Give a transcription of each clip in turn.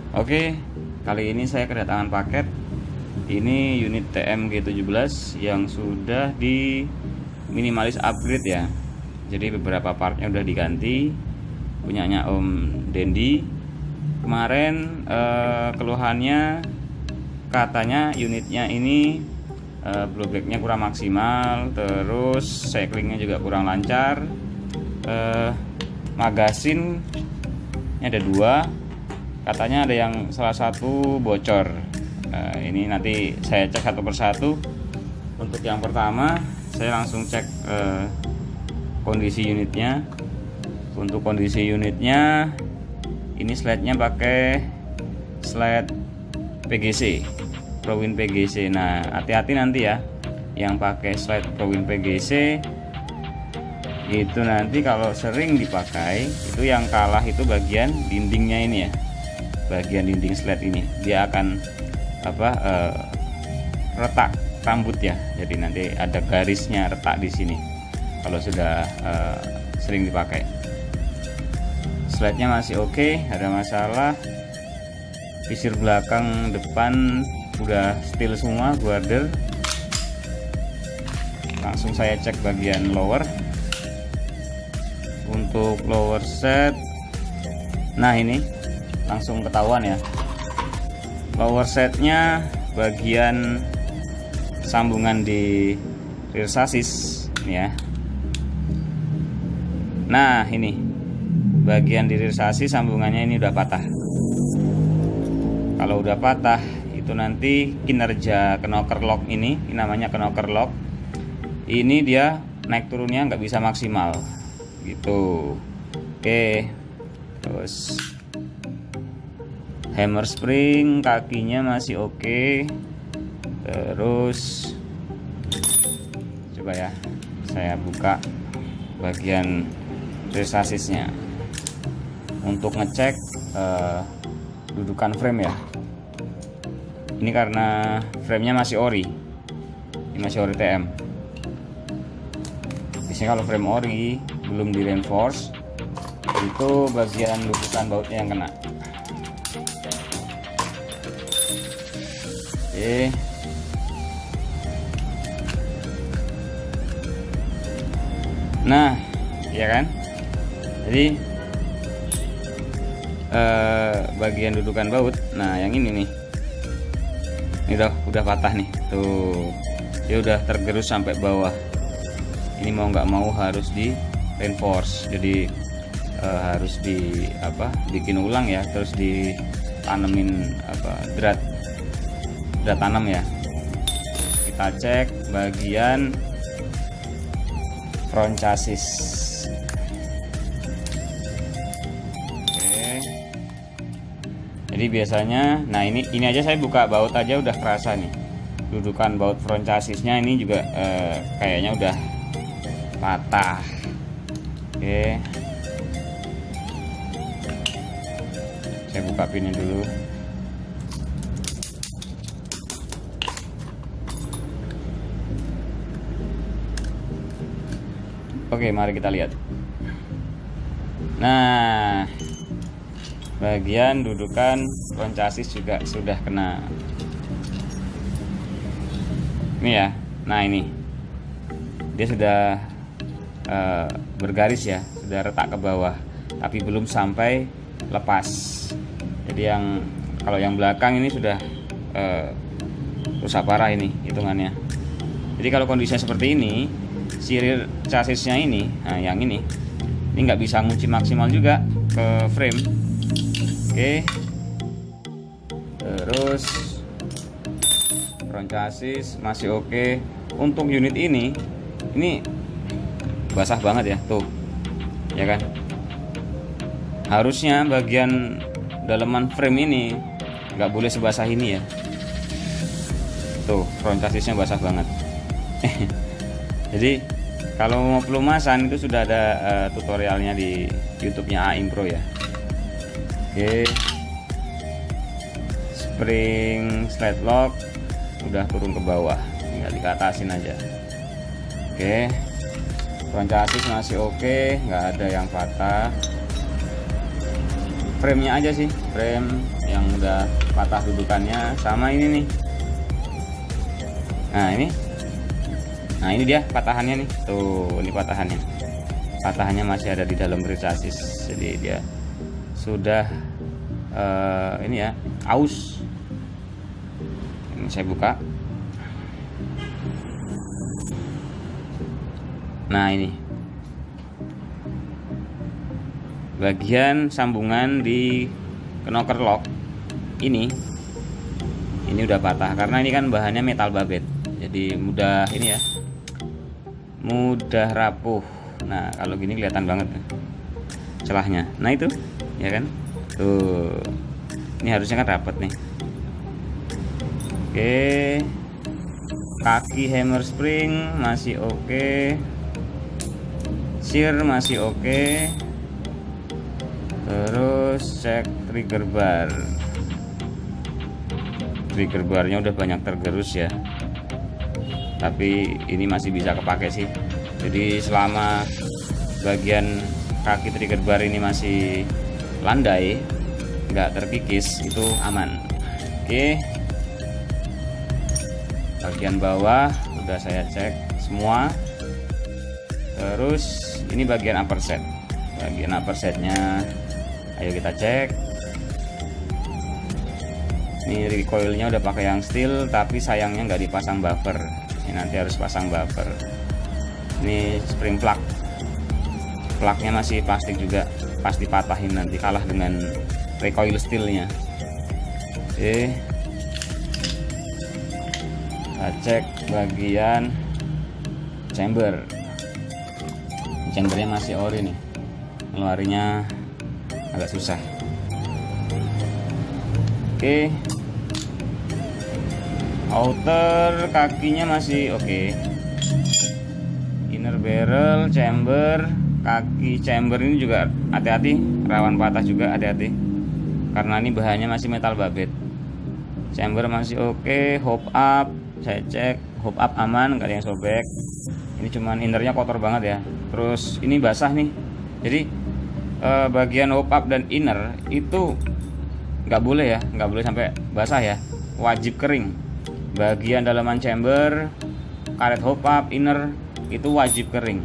Oke, kali ini saya kedatangan paket. Ini unit TM G17 yang sudah di minimalis upgrade ya. Jadi beberapa partnya udah diganti, punyanya Om Dendi. Kemarin keluhannya katanya unitnya ini blowbacknya kurang maksimal, terus cyclingnya juga kurang lancar. Magasin ada 2, katanya ada yang salah satu bocor. Ini nanti saya cek satu persatu. Untuk yang pertama saya langsung cek kondisi unitnya. Untuk kondisi unitnya ini slide-nya pakai slide PGC, Prowin PGC. Nah, hati-hati nanti ya yang pakai slide Prowin PGC itu nanti kalau sering dipakai itu yang kalah itu bagian dindingnya ini ya, bagian dinding slide ini dia akan retak rambut ya. Jadi nanti ada garisnya retak di sini kalau sudah sering dipakai. Slide-nya masih oke, ada masalah. Visir belakang depan udah steel semua, guarder. Langsung saya cek bagian lower. Untuk lower set, nah ini langsung ketahuan ya. Lower setnya bagian sambungan di rear chassis ya. Nah ini bagian di rear chassis sambungannya ini udah patah. Kalau udah patah itu nanti kinerja knocker lock ini namanya knocker lock. Ini dia naik turunnya nggak bisa maksimal gitu. Oke, terus hammer spring kakinya masih oke. Terus coba ya saya buka bagian rear chassisnya untuk ngecek dudukan frame ya. Ini karena framenya masih ori, ini masih ori TM. Biasanya kalau frame ori belum di reinforce itu bagian dudukan bautnya yang kena. Oke. Nah, ya kan? Jadi bagian dudukan baut. Nah, yang ini nih. Ini udah patah nih. Tuh. Dia udah tergerus sampai bawah. Ini mau nggak mau harus di reinforce. Jadi harus bikin ulang ya, terus ditanemin drat tanam ya. Kita cek bagian front chassis. Oke. Jadi biasanya, nah ini aja saya buka baut aja udah kerasa nih. Dudukan baut front chassisnya ini juga kayaknya udah patah. Oke. Saya buka pinnya dulu. Oke, mari kita lihat. Nah, bagian dudukan front chassis juga sudah kena. Ini ya. Nah, ini. Dia sudah bergaris ya, sudah retak ke bawah, tapi belum sampai lepas. Jadi kalau yang belakang ini sudah rusak parah ini hitungannya. Jadi kalau kondisinya seperti ini, si rear chassisnya ini, nah yang ini nggak bisa ngunci maksimal juga ke frame. Oke. Terus front chassis masih oke. Untuk unit ini basah banget ya, tuh, ya kan? Harusnya bagian daleman frame ini nggak boleh sebasah ini ya. Tuh, front chassisnya basah banget. Jadi kalau mau pelumasan itu sudah ada tutorialnya di YouTube-nya AIM Pro ya. Oke. Spring slide lock udah turun ke bawah, tinggal dikatasin aja. Oke. Front chassis masih oke, nggak ada yang patah. Frame-nya aja sih, frame yang yang udah patah dudukannya. Sama ini nih. Nah ini dia patahannya nih, tuh ini patahannya masih ada di dalam grid chassis, jadi dia sudah ini ya, aus. Ini saya buka. Nah ini bagian sambungan di knocker lock ini udah patah karena ini kan bahannya metal babet, jadi mudah ini ya, mudah rapuh. Nah kalau gini kelihatan banget celahnya. Nah itu ya kan, tuh ini harusnya kan rapet nih. Oke, kaki hammer spring masih oke, sear masih oke. Terus cek trigger bar. Trigger barnya udah banyak tergerus ya, tapi ini masih bisa kepake sih. Jadi selama bagian kaki trigger bar ini masih landai, nggak terkikis, itu aman. Oke, bagian bawah udah saya cek semua. Terus ini bagian upper set. Bagian upper setnya ayo kita cek. Ini recoilnya udah pakai yang steel, tapi sayangnya nggak dipasang buffer. Ini nanti harus pasang buffer. Ini spring plug, plugnya masih plastik juga, pasti patahin nanti, kalah dengan recoil steelnya. Oke, kita cek bagian chamber. Chambernya masih ori nih, ngeluarinya agak susah. Oke, outer kakinya masih oke. Inner barrel, chamber, kaki chamber ini juga hati-hati, rawan patah juga, hati-hati karena ini bahannya masih metal babet. Chamber masih oke. Hop up saya cek, hop up aman, gak ada yang sobek. Ini cuman innernya kotor banget ya. Terus ini basah nih, jadi bagian hop up dan inner itu nggak boleh ya, nggak boleh sampai basah ya, wajib kering. Bagian dalaman chamber, karet hop up, inner itu wajib kering.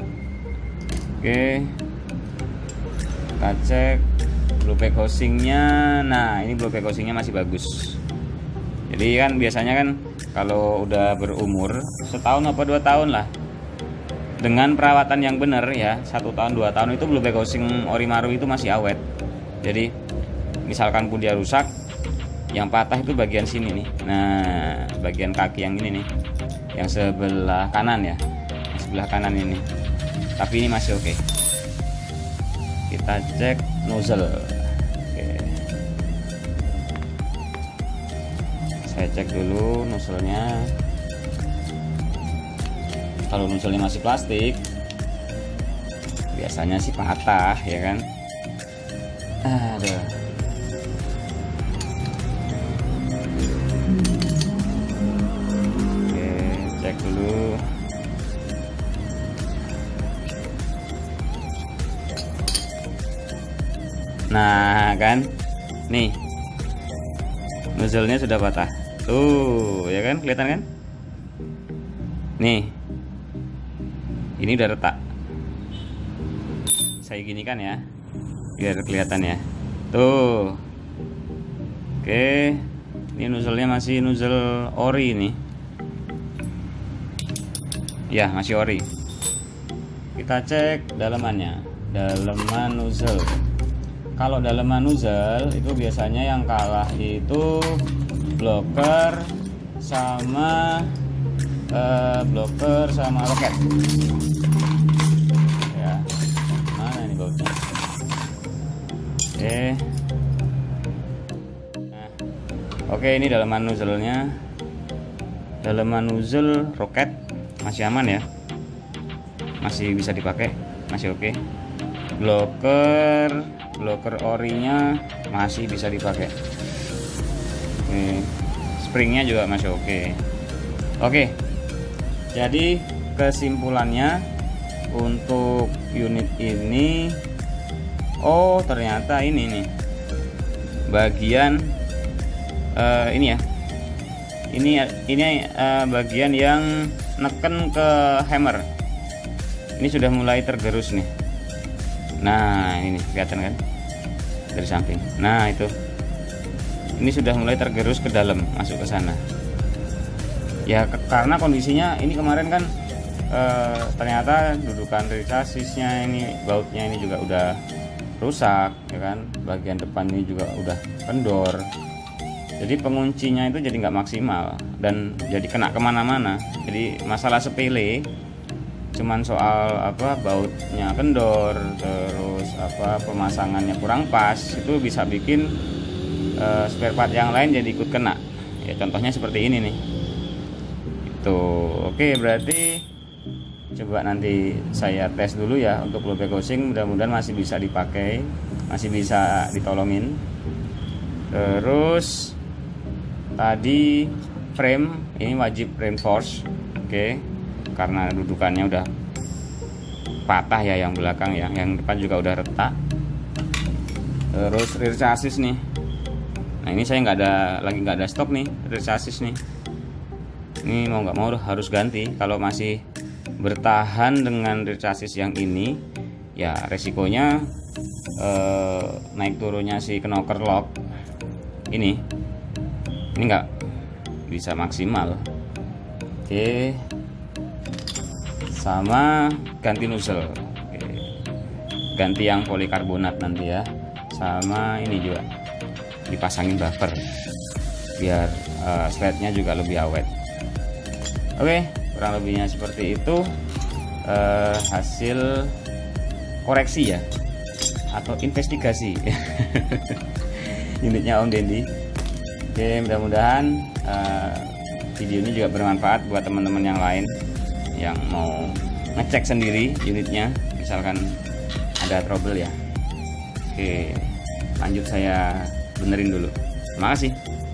Oke, kita cek blue pack housingnya. Nah ini blue pack housingnya masih bagus. Jadi kan biasanya kan kalau udah berumur setahun apa 2 tahun lah, dengan perawatan yang benar ya, 1 tahun 2 tahun itu blue pack housing Orimaru itu masih awet. Jadi misalkan pun dia rusak, yang patah itu bagian sini nih. Nah bagian kaki yang ini nih, yang sebelah kanan ya, yang sebelah kanan ini, tapi ini masih oke. Kita cek nozzle. Oke, saya cek dulu nozzle-nya. Kalau nozzle-nya masih plastik, biasanya sih patah ya kan. Aduh. Oke, cek dulu. Nah kan, nih nozzle-nya sudah patah. Tuh ya kan, kelihatan kan? Nih, ini udah retak. Saya ginikan ya, biar kelihatan ya. Tuh. Oke, ini nozzle-nya masih nozzle ori ini. Ya, masih ori. Kita cek dalemannya. Daleman nozzle. Kalau daleman nozzle itu biasanya yang kalah itu blocker sama roket. Ya, mana ini bautnya? Oke. Nah, oke, ini daleman nozzle-nya. Daleman nozzle roket masih aman ya, masih bisa dipakai, masih oke. Blocker orinya masih bisa dipakai. Springnya juga masih oke. Oke, jadi kesimpulannya untuk unit ini, oh ternyata ini nih, bagian ini ya, ini bagian yang neken ke hammer. Ini sudah mulai tergerus nih. Nah ini kelihatan kan dari samping. Nah itu, ini sudah mulai tergerus ke dalam, masuk ke sana ya, karena kondisinya ini kemarin kan ternyata dudukan rear chassisnya ini, bautnya ini juga udah rusak ya kan, bagian depan ini juga udah kendor, jadi penguncinya itu jadi nggak maksimal dan jadi kena kemana-mana. Jadi masalah sepele, cuman soal bautnya kendor, terus pemasangannya kurang pas, itu bisa bikin spare part yang lain jadi ikut kena ya, contohnya seperti ini nih. Itu oke, berarti coba nanti saya tes dulu ya untuk low back housing, mudah-mudahan masih bisa dipakai, masih bisa ditolongin. Terus tadi frame ini wajib reinforce, oke, karena dudukannya udah patah ya, yang belakang ya, yang depan juga udah retak. Terus rear chassis nih, nah ini saya lagi nggak ada stok nih rear chassis nih. Ini mau nggak mau harus ganti. Kalau masih bertahan dengan rear chassis yang ini ya, resikonya naik turunnya si knocker lock ini nggak bisa maksimal. Oke, sama ganti nozzle. Oke, ganti yang polikarbonat nanti ya, sama ini juga dipasangin buffer biar slide-nya juga lebih awet. Oke, kurang lebihnya seperti itu hasil koreksi ya, atau investigasi unitnya Om Dendi. Oke, mudah-mudahan video ini juga bermanfaat buat teman-teman yang lain yang mau ngecek sendiri unitnya, misalkan ada trouble ya. Oke, lanjut saya benerin dulu. Terima kasih.